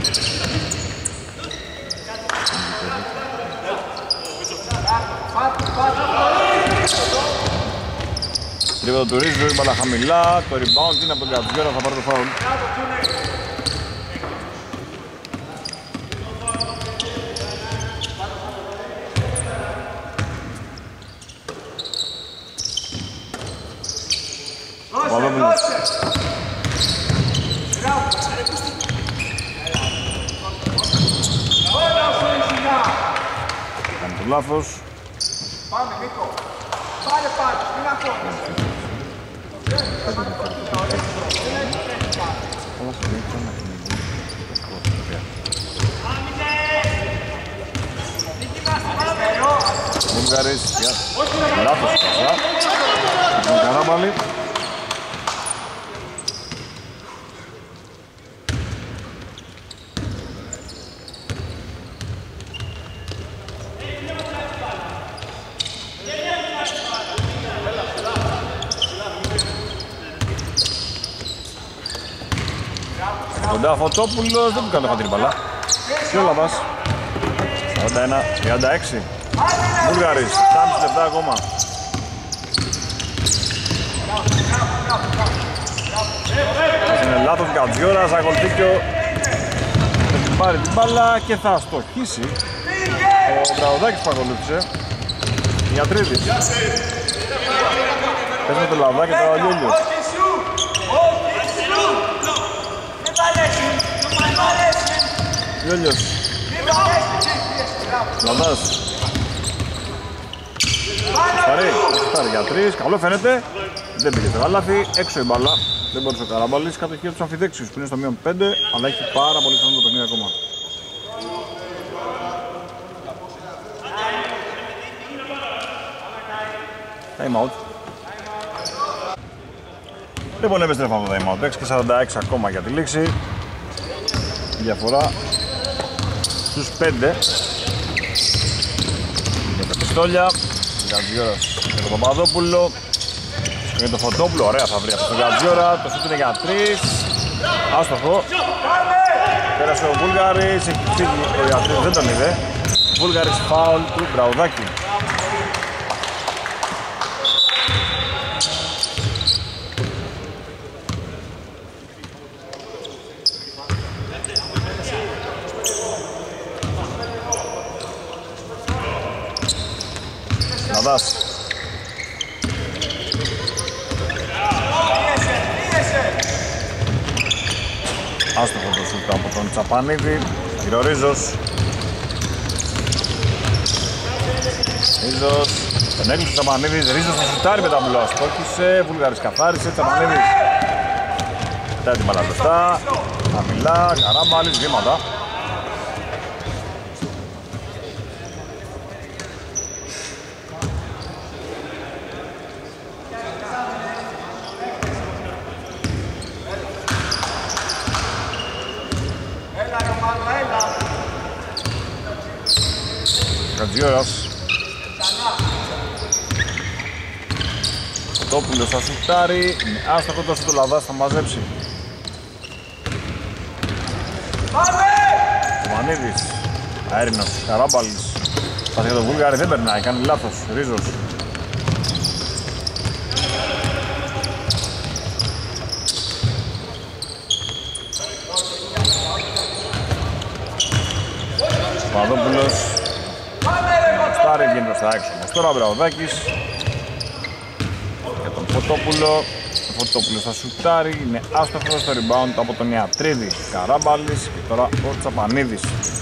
Τρίποντο του Ρίζου, η μπάλα χαμηλά, το rebound είναι από τον Κατζιόρα, θα πάρει το φάουλ. Παπαδόπουλος. Κάνει το λάθος. Πάμε Νίκο, πάρε πάρε, μην ακόμα. Βουλγάρης, λάθος πασά. Τον Καράμπαλη. Κοντά Φωτόπουλος, δεν του κάνει το χατήρι μπαλά. Και όλα πας. σαράντα ένα τριάντα έξι. Βουλγάρης, τριάντα λεπτά ακόμα. Είναι λάθος Γκατζιόρας, Αγολτίκιο θα την πάρει την μπάλα και θα στοχίσει ο Μπραουδάκης που ακολούθησε. Ιατρίδης. Πες με το Λαδάκι τώρα ο Λιόλιος. Λιόλιος. Λαδάς. Σταρί, σταρί για τρεις, καλό φαίνεται. Δεν πήγε στο γαλάθι, έξω η μπάλα. Δεν μπορούσε ο Καράμπαλης, κατοχή από τους αμφιδέξιους που είναι στο μείον πέντε, αλλά έχει πάρα πολύ χρόνο το παιχνίδι ακόμα. Time out. Λοιπόν, επιστρέφαμε το time out, έξι και σαράντα έξι ακόμα για τη λήξη. Διαφορά στους πέντε. Για τα πιστόλια, Γκατζιόρας για τον Παπαδόπουλο. Για το Φωτόπουλο, ωραία θα βρει αυτό το Γκατζιόρα. Το σούτ είναι για τρεις. Άστοχο. Πέρασε ο Βούλγαρης, έχει φύγει ο Ιατρίδης, δεν τον είδε. Βούλγαρης φάουλ του Μπραουδάκη. Ναδάς. Άστοχο το σούτ από τον Τσαπανίδη. Κύριο Ρίζος. Ρίζος. Τον έκλεισε ο Τσαπανίδης. Ρίζος θα σουτάρει με τα μπλό. Αστόχησε. Βούλγαρης καθάρισε. Τσαπανίδης. Κοιτάει την μπάλα μπροστά. Χαμηλά. Καράμπαλης. Βήματα. Γκατζιόρας. Φωτόπουλος θα σουτάρει. Άστοχο το σούτ, ο Λαδάς θα μαζέψει. Ο Μανίδης. Αέρινος. Καράμπαλης. Πας για τον Βούλγαρη, δεν περνάει, κάνει λάθος. Ρίζος. Παπαδόπουλος. Στάρι βγαίνει προς τα έξω. Τώρα ο Μπραουδάκης για τον Φωτόπουλο. Ο Φωτόπουλος θα σουτάρει, είναι άστοχος στο rebound από τον Ιατρίδη. Καράμπαλης και τώρα ο Τσαπανίδης.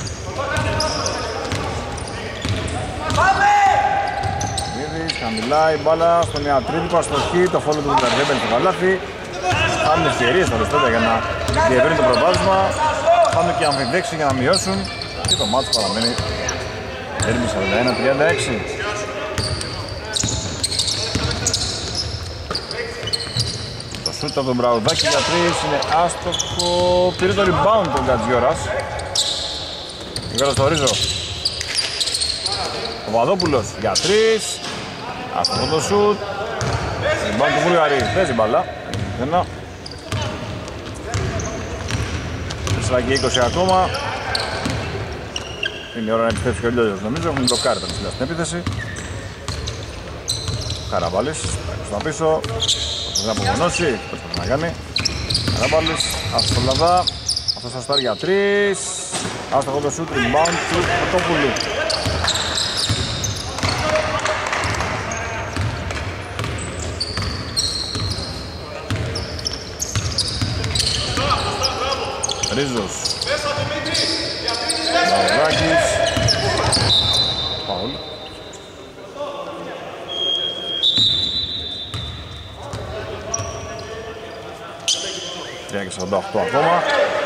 Τσαπανίδης, χαμηλά η μπάλα στον Ιατρίδη που αστοχεί. Το φόλο του δεν μπαίνει στο καλάθι. Χάνουν ευκαιρίες στα Αριστότια για να διευρύνει το προβάδισμα. Χάνουν και αμφιδέξει για να μειώσουν. Και το μάτσο παραμένει έρμη σαράντα ένα τριάντα έξι. Το σούτ από τον Μπραουδάκη για τρεις είναι άστοχο. Πήρε το rebound τον Γκατζιόρας. Γύρω στο Ρίζο. Ο Παπαδόπουλος για τρεις. Άστοχο το σούτ. Rebound του Βουλγαρή. Παίζει μπαλά. Ένα. τέσσερα και είκοσι ακόμα. Είναι η ώρα να επιστρέψει και ο Λιόλιος, νομίζω έχουν μπλοκάρει τα μισιλά στην επίθεση. Καραβάλης, θα πίσω, προσπαθεί να απομονώσει, προσπαθεί να κάνει. Καραβάλης, άστοχο το Λαδά, αυτός θα στάρει για τρεις. Άστοχο το shoot, rebound του Φωτόπουλου. Ρίζος. Μαυράκης. Φαουλ. τρία και σαράντα οκτώ ακόμα.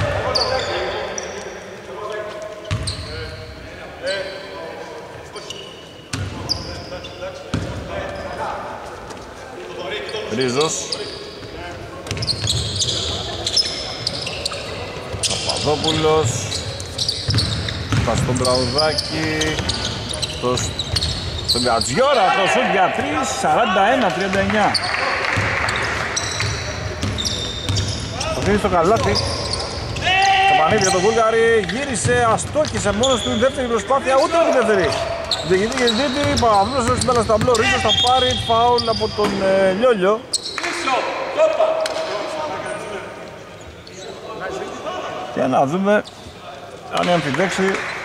Ρίζος. Παπαδόπουλος. Πας στον Μπραουδάκη. Στο... Στον Γκατζιόρα το σουτ για τρεις. σαράντα ένα τριάντα εννιά. Το δίνει στο καλάθι. Το πανίδι για τον Βούλγαρη. Γύρισε, αστόχησε μόνος του. Δεύτερη προσπάθεια, ούτε με τη δεύτερη. Διεκδίκη Ζήτη, Παπαδόπουλος στην μπάλα στα μπλο. Ρίζος θα πάρει φάουλ από τον ε, Λιόλιο. Και να δούμε αν η αμφιδέξη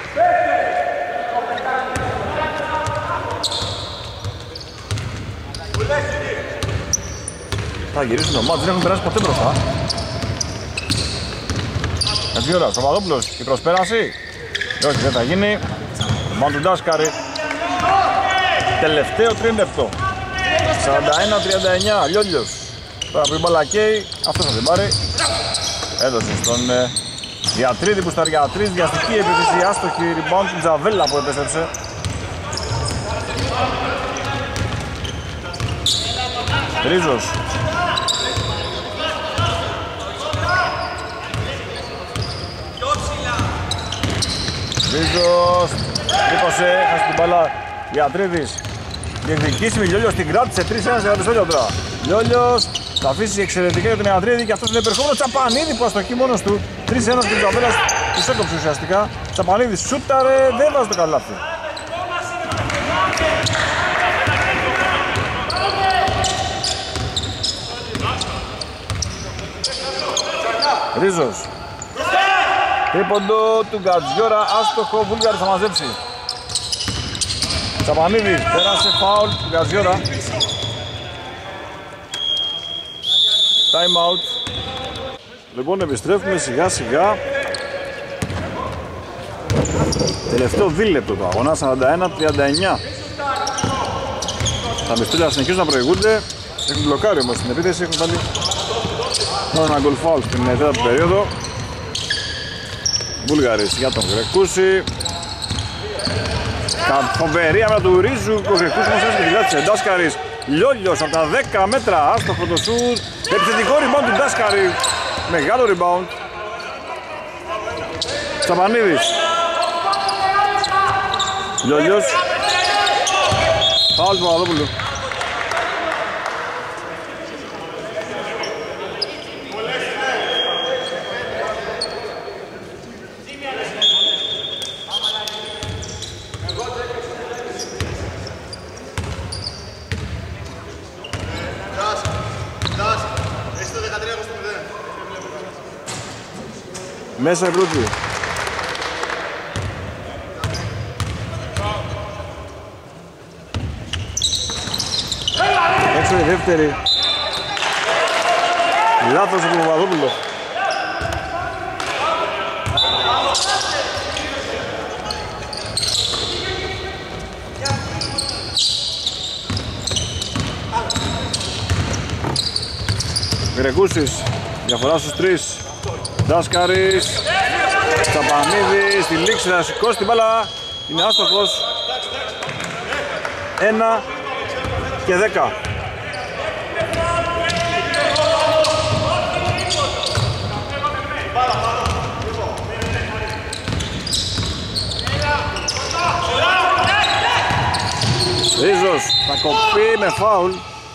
θα γυρίσουν το μάτς, δεν έχουν περάσει ποτέ μπροστά. Έτσι ώρα, Παπαδόπουλος, η προσπέραση. Όχι, δεν θα γίνει. Μαντουντάσκαρη. Τελευταίο τρίλεπτο. σαράντα ένα τριάντα εννιά, Λιόλιος. Τώρα που η μπάλα καίει, αυτός θα την πάρει. Έδωσε στον ε, Διατρίδη που στα Διατρίδη, διαστική επίθεση, άστοχη, rebound του Τζαβέλα που επέστρεψε. Ρίζος. Ρίζος, τρύπωσε, χάσει την μπάλα, Διατρίδης. Διεκδικήσιμη, Λιόλιος την κράτησε, τρία ένα για το πιστόλιο τώρα. Λιόλιος θα αφήσει εξαιρετικά για τον Ιατρίδη και αυτός είναι υπερχόμενο. Τσαπανίδη που αστοχεί μόνος του. τρία ένα και ο Τζαβέλας τους έκοψε ουσιαστικά. Τσαπανίδης σούταρε, δεν βάζει το καλάθι. Ρίζος. Τρίποντο του Γκατζιόρα, άστοχο, Βούλγαρη θα μαζέψει. Τσαπανίδης, πέρασε φάουλ του Γκατζιόρα. Time out. Λοιπόν, επιστρέφουμε σιγά σιγά. Τελευταίο δίλεπτο του αγώνα, σαράντα ένα τριάντα εννιά. Τα πιστόλια συνεχίζουν να προηγούνται. Έχουν μπλοκάρει όμως την επίθεση, έχουν βάλει μόνο ένα γκολ φάουλ στην τέταρτη περίοδο. Βούλγαρης για τον Γρεκούση. Τα φοβερή άμυνα του Ρίζου, ο Γρεκούσης όμως έσαι και τη λάτσε. Ντάσκαρης, Λιόλιος από τα δέκα μέτρα, άστοχο το σουτ. Επιθετικό rebound του Ντάσκαρη, μεγάλο rebound. Τσαπανίδης. Λιόλιος. Φάουλ του Παπαδόπουλου. Μέσα η πρώτη. Έξω η δεύτερη. Λάθος από τον Παπαδόπουλο. Γρεκούσης, διαφορά στους τρεις. Ντάσκαρης, Τσαπανίδης, στη λήξη θα σηκώσει την μπάλα, είναι άστοχος. Ένα και δέκα. Ρίζος, θα κοπεί με φάουλ.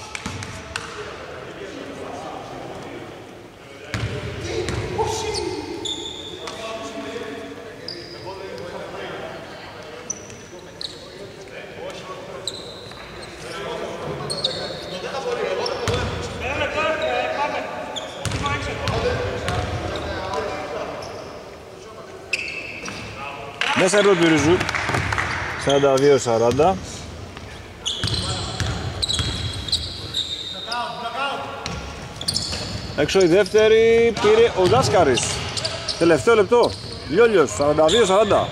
Μέσα από του Ριζού, σαράντα δύο σαράντα. Έξω η δεύτερη πήρε ο Δάσκαρης. Τελευταίο λεπτό, Λιόλιος, σαράντα δύο σαράντα.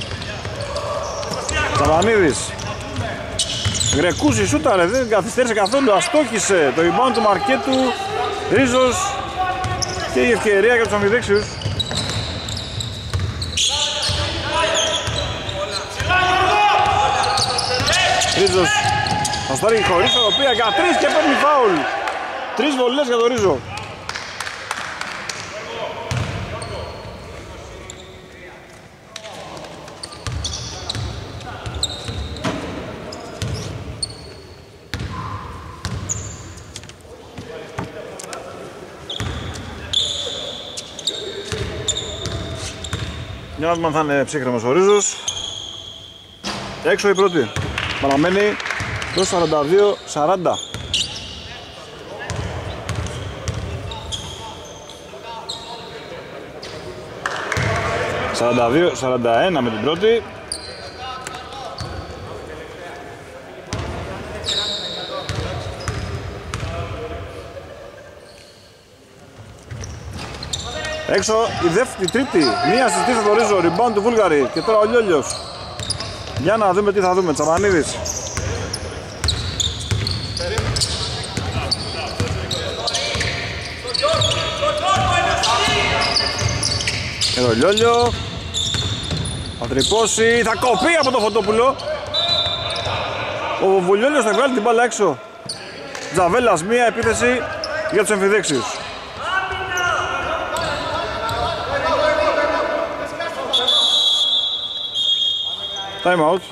Τσαπανίδης. Γρεκούση σούταρε, δεν καθυστέρησε καθόλου, αστόχησε το rebound του Μαρκέτου. Ρίζος και η ευκαιρία για τους αμφιδέξιους. Ρίζος θα στάρει χωρίς οροπία για τρεις και παίρνει φάουλ. Τρεις βολές για τον Ρίζο. Για να δούμε αν θα είναι ψύχρεμος ο Ρίζος. Έξω η πρώτη. Παραμένει το σαράντα δύο σαράντα. σαράντα δύο σαράντα ένα με την πρώτη. Έξω η δεύτερη, τρίτη, μία στις τρεις στο ρίζο, rebound του Βούλγαρη και τώρα ο Λιόλιος. Για να δούμε τι θα δούμε, Τσαπανίδης. Εδώ ο Λιόλιο. Θα τρυπώσει, θα κοπεί από το Φωτόπουλο. Ο Βουλιόλιος θα βγάλει την μπάλα έξω. Τζαβέλας, μία επίθεση για τους εμφιδέξιους. Time out.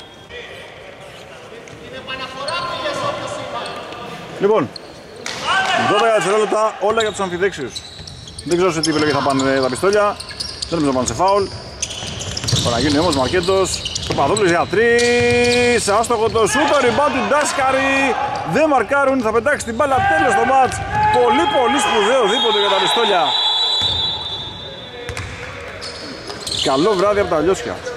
Λοιπόν, δώδεκα δευτερόλεπτα όλα για τους αμφιδέξιους. Δεν ξέρω σε τι επιλογή θα πάνε τα πιστόλια. Δεν νομίζω να πάνε σε φάουλ. Παναγίνει όμως Μαρκέντος. Παπαδόπουλος για τρεις. Άστοχο το σούτ, το rebound του Ντάσκαρη. Δεν μαρκάρουν, θα πετάξει την μπάλα τέλος στο μάτς. Πολύ πολύ σπουδαίο δίποτε για τα πιστόλια. Καλό βράδυ από τα Λιώσια.